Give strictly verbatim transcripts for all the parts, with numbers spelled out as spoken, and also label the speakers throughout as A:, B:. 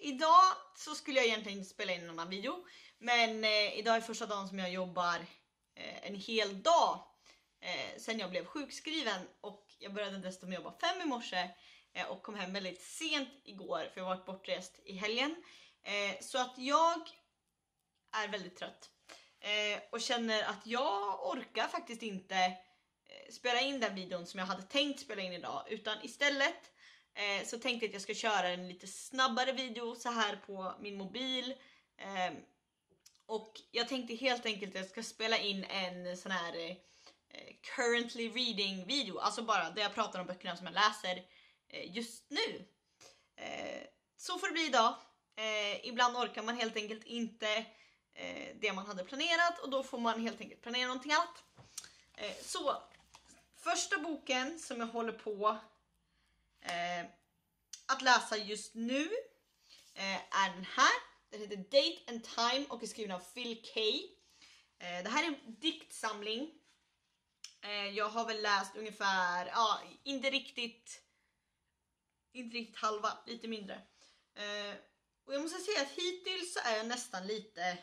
A: idag så skulle jag egentligen spela in en annan video. Men eh, idag är första dagen som jag jobbar eh, en hel dag. Eh, sen jag blev sjukskriven. Och jag började dessutom jobba fem i morse. Eh, och kom hem väldigt sent igår. För jag har varit bortrest i helgen. Eh, så att jag är väldigt trött. Eh, och känner att jag orkar faktiskt inte eh, spela in den videon som jag hade tänkt spela in idag. Utan istället eh, så tänkte jag att jag ska köra en lite snabbare video så här på min mobil. Eh, och jag tänkte helt enkelt att jag ska spela in en sån här eh, currently reading video. Alltså bara där jag pratar om böckerna som jag läser eh, just nu. Eh, så får det bli idag. Eh, ibland orkar man helt enkelt inte eh, det man hade planerat. Och då får man helt enkelt planera någonting annat. Eh, så, första boken som jag håller på eh, att läsa just nu eh, är den här. Den heter Date and Time och är skriven av Phil Kay. Eh, det här är en diktsamling. Eh, jag har väl läst ungefär, ja, inte riktigt, inte riktigt halva, lite mindre. Eh, och jag måste säga att hittills så är jag nästan lite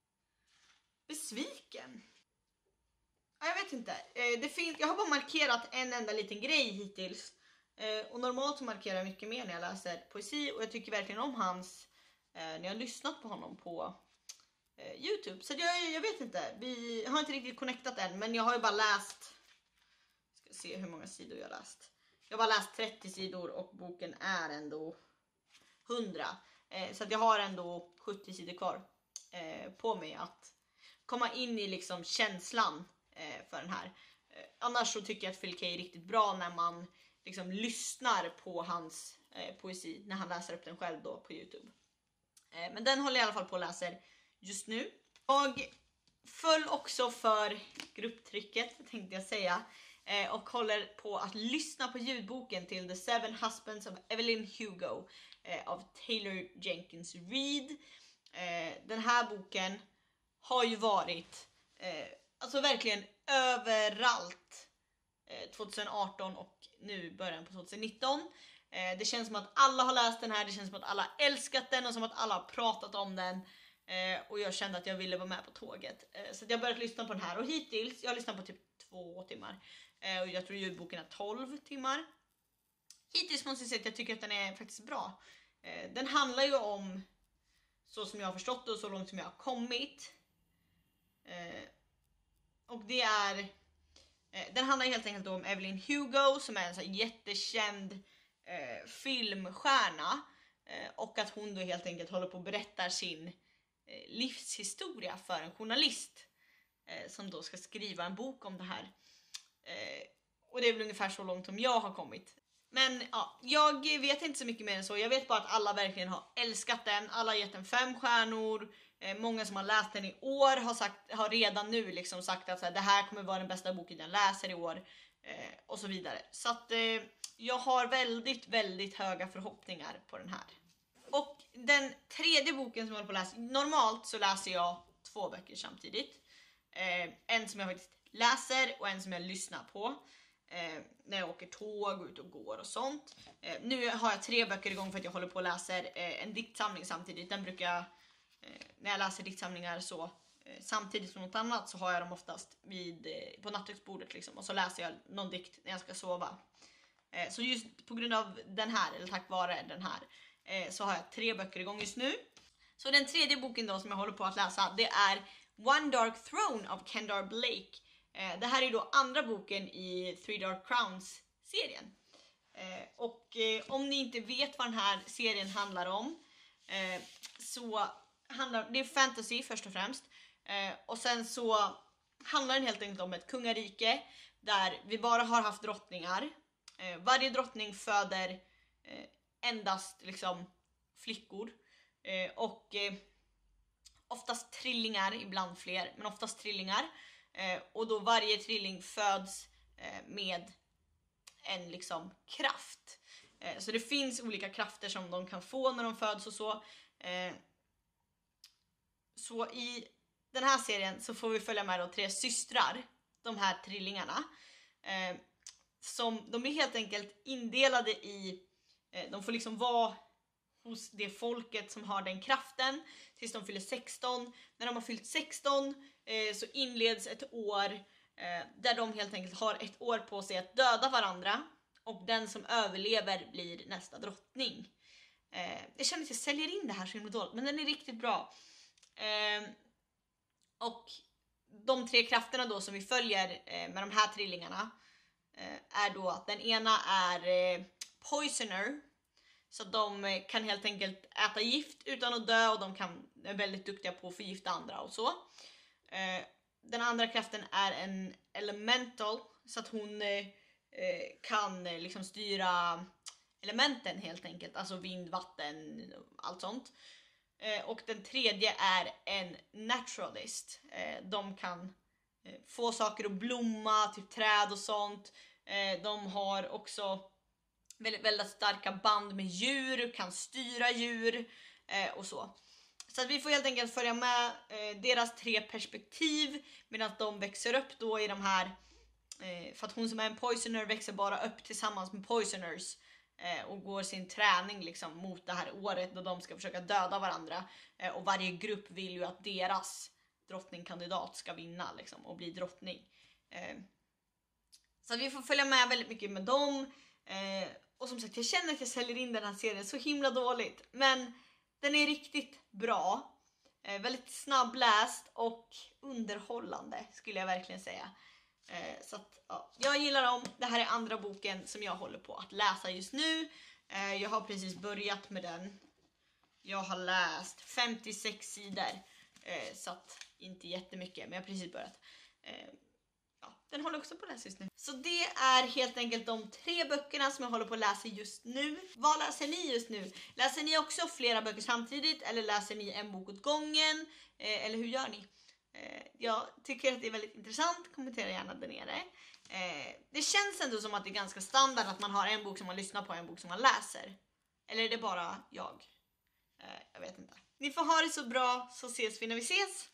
A: besviken. Ja, jag vet inte. Eh, det finns, jag har bara markerat en enda liten grej hittills. Eh, och normalt så markerar jag mycket mer när jag läser poesi. Och jag tycker verkligen om hans, eh, när jag har lyssnat på honom på eh, YouTube. Så jag, jag vet inte, vi har inte riktigt connectat än. Men jag har ju bara läst, ska se hur många sidor jag har läst. Jag har bara läst trettio sidor och boken är ändå hundra. Eh, så att jag har ändå sjuttio sidor kvar eh, på mig att komma in i liksom känslan eh, för den här. Eh, annars så tycker jag att Phil Kay är riktigt bra när man liksom lyssnar på hans eh, poesi när han läser upp den själv då på YouTube. Eh, men den håller jag i alla fall på att läsa just nu. Jag föll också för grupptrycket, tänkte jag säga. Eh, och håller på att lyssna på ljudboken till The Seven Husbands of Evelyn Hugo eh, av Taylor Jenkins Reid. Eh, den här boken har ju varit eh, alltså verkligen överallt eh, tjugo arton och nu början på tjugo nitton. Eh, det känns som att alla har läst den här, det känns som att alla älskat den och som att alla har pratat om den. Eh, och jag kände att jag ville vara med på tåget. Eh, så jag började lyssna på den här och hittills, jag har lyssnat på typ två timmar. Eh, och jag tror ljudboken är tolv timmar. Hittills måste jag säga att jag tycker att den är faktiskt bra. Eh, den handlar ju om, så som jag har förstått det och så långt som jag har kommit. Eh, och det är, eh, den handlar helt enkelt om Evelyn Hugo som är en så här jättekänd eh, filmstjärna. Eh, och att hon då helt enkelt håller på att berätta sin eh, livshistoria för en journalist. Eh, som då ska skriva en bok om det här. Eh, och det är väl ungefär så långt som jag har kommit. Men ja, jag vet inte så mycket mer än så. Jag vet bara att alla verkligen har älskat den. Alla har gett den fem stjärnor. Eh, många som har läst den i år har, sagt, har redan nu liksom sagt att så här, det här kommer vara den bästa boken jag läser i år. Eh, och så vidare. Så att eh, jag har väldigt, väldigt höga förhoppningar på den här. Och den tredje boken som jag håller på att läsa. Normalt så läser jag två böcker samtidigt. Eh, en som jag faktiskt läser och en som jag lyssnar på. Eh, när jag åker tåg och ut och går och sånt. Eh, nu har jag tre böcker igång för att jag håller på och läser eh, en diktsamling samtidigt. Den brukar jag, eh, när jag läser diktsamlingar så eh, samtidigt som något annat så har jag dem oftast vid, eh, på nattduksbordet liksom. Och så läser jag någon dikt när jag ska sova. Eh, så just på grund av den här, eller tack vare den här, eh, så har jag tre böcker igång just nu. Så den tredje boken då som jag håller på att läsa, det är One Dark Throne av Kendare Blake. Eh, det här är då andra boken i Three Dark Crowns-serien. Eh, och eh, om ni inte vet vad den här serien handlar om, eh, så handlar det är fantasy först och främst. Eh, och sen så handlar den helt enkelt om ett kungarike där vi bara har haft drottningar. Eh, varje drottning föder eh, endast liksom flickor. Eh, och eh, oftast trillingar, ibland fler, men oftast trillingar. Eh, och då varje trilling föds eh, med en liksom kraft. Eh, så det finns olika krafter som de kan få när de föds och så. Eh, så i den här serien så får vi följa med då tre systrar, de här trillingarna. Eh, som, de är helt enkelt indelade i, eh, de får liksom vara hos det folket som har den kraften tills de fyller sexton. När de har fyllt sexton eh, så inleds ett år eh, där de helt enkelt har ett år på sig att döda varandra. Och den som överlever blir nästa drottning. Eh, jag känner att jag säljer in det här så himla dåligt, men den är riktigt bra. Eh, och de tre krafterna då som vi följer eh, med de här trillingarna eh, är då att den ena är eh, poisoner. Så de kan helt enkelt äta gift utan att dö och de kan, är väldigt duktiga på att förgifta andra och så. Eh, den andra kraften är en elemental så att hon eh, kan eh, liksom styra elementen helt enkelt. Alltså vind, vatten, allt sånt. Eh, och den tredje är en naturalist. Eh, de kan eh, få saker att blomma, typ träd och sånt. Eh, de har också väldigt, väldigt starka band med djur, kan styra djur eh, och så. Så att vi får helt enkelt följa med eh, deras tre perspektiv medan de växer upp då i de här, eh, för att hon som är en poisoner växer bara upp tillsammans med poisoners eh, och går sin träning liksom mot det här året då de ska försöka döda varandra. Eh, och varje grupp vill ju att deras drottningkandidat ska vinna liksom, och bli drottning. Eh, så att vi får följa med väldigt mycket med dem. Eh, och som sagt, jag känner att jag säljer in den här serien så himla dåligt. Men den är riktigt bra. Eh, väldigt snabbläst och underhållande skulle jag verkligen säga. Eh, så att, ja, jag gillar dem. Det här är andra boken som jag håller på att läsa just nu. Eh, jag har precis börjat med den. Jag har läst femtiosex sidor. Eh, så att inte jättemycket, men jag har precis börjat. Eh, Ja, den håller också på att läsa just nu. Så det är helt enkelt de tre böckerna som jag håller på att läsa just nu. Vad läser ni just nu? Läser ni också flera böcker samtidigt? Eller läser ni en bok åt gången? Eh, eller hur gör ni? Eh, jag tycker att det är väldigt intressant. Kommentera gärna där nere. Eh, det känns ändå som att det är ganska standard att man har en bok som man lyssnar på och en bok som man läser. Eller är det bara jag? Eh, jag vet inte. Ni får ha det så bra, så ses vi när vi ses.